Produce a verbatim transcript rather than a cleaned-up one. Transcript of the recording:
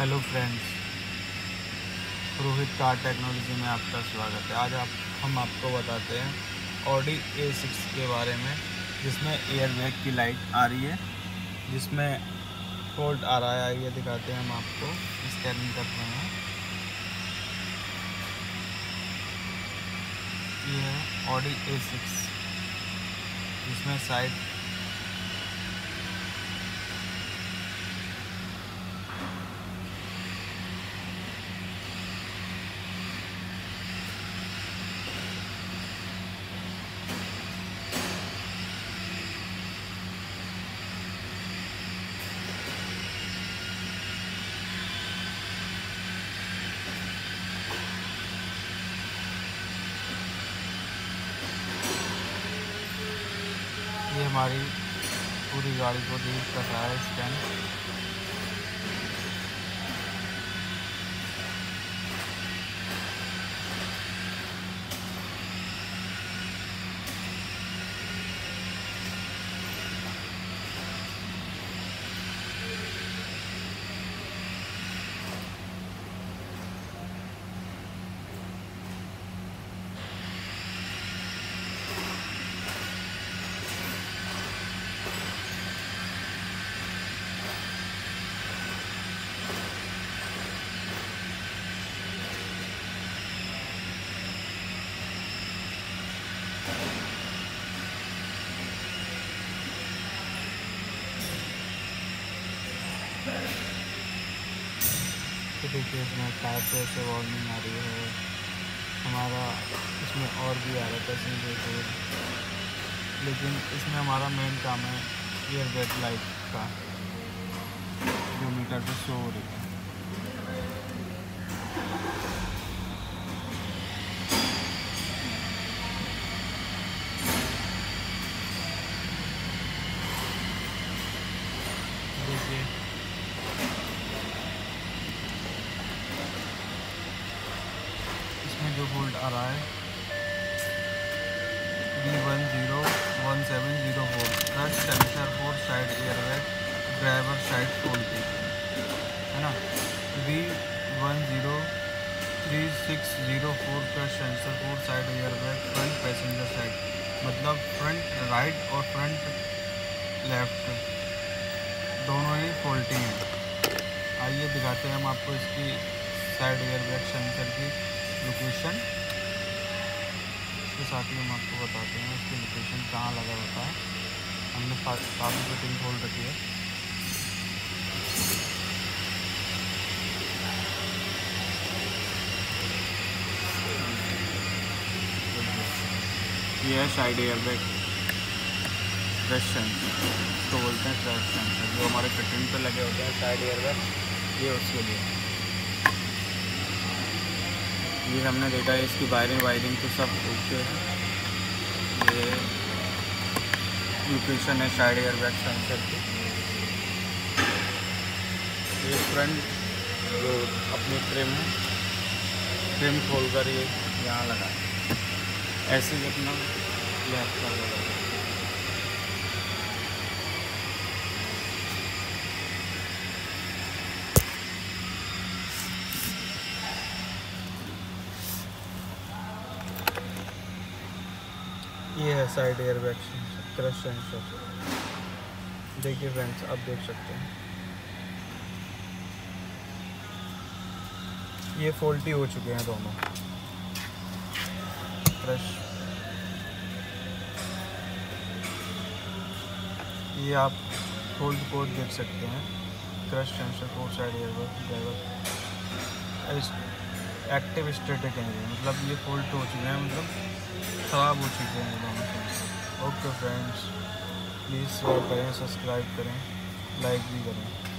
Hello friends, Rohit car technology में आपका स्वागत है। आज आप हम आपको बताते हैं ऑडी ए सिक्स के बारे में, जिसमें एयर बैग की लाइट आ रही है, जिसमें फॉल्ट आ रहा है। ये दिखाते हैं हम आपको, स्कैनिंग कर रहे हैं। ये है ऑडी ए सिक्स, जिसमें साइड ये हमारी पूरी गाड़ी को रीड कर रहा है स्कैन। तो देखिए, इसमें टायर पे ऐसे वार्निंग आ रही है। हमारा इसमें और भी आ रहा है पैसेंजर, लेकिन इसमें हमारा मेन काम है एयर बैग लाइट का, जो मीटर पे शो हो रही है। देखिए, इसमें जो वोल्ट आ रहा है V one zero one seven zero volt, plus sensor four side air bag driver side faulty है ना। V one zero three six zero four plus sensor four side air bag front passenger side, मतलब front right और front left दोनों ही faulty हैं। आइए दिखाते हैं हम आपको इसकी साइड एयर बैग सेंसर की लोकेशन। इसके साथ ही हम आपको बताते हैं इसकी लोकेशन कहाँ लगा होता है। हमने काफ़ी फिटिंग खोल रखी है। ये है side air bag crash sensor, इसको बोलते हैं क्रैश सेंसर, जो हमारे फिटिंग पे लगे होते हैं साइड एयर बैग, ये उसके लिए। ये हमने देखा है, इसकी वायरिंग वायरिंग तो सब ओके है। ये लोकेशन है साइड एयर बैग सेंसर की। ये फ्रंट जो अपनी ट्रिम है, ट्रिम खोलकर ये यहाँ लगा है, ऐसे ही अपना लेफ्ट कर लगा। ये है side air bag crash sensor. देखिए फ्रेंड्स, आप देख सकते हैं ये फॉल्टी हो चुके हैं दोनों क्रैश। ये आप होल्ड कोड देख सकते हैं, crash sensor four side air bag driver active static है, मतलब ये फॉल्ट हो चुके हैं, मतलब ख़राब हो चुके हैं दोनों sensor. Okay friends, please share करें, सब्सक्राइब करें, लाइक भी करें।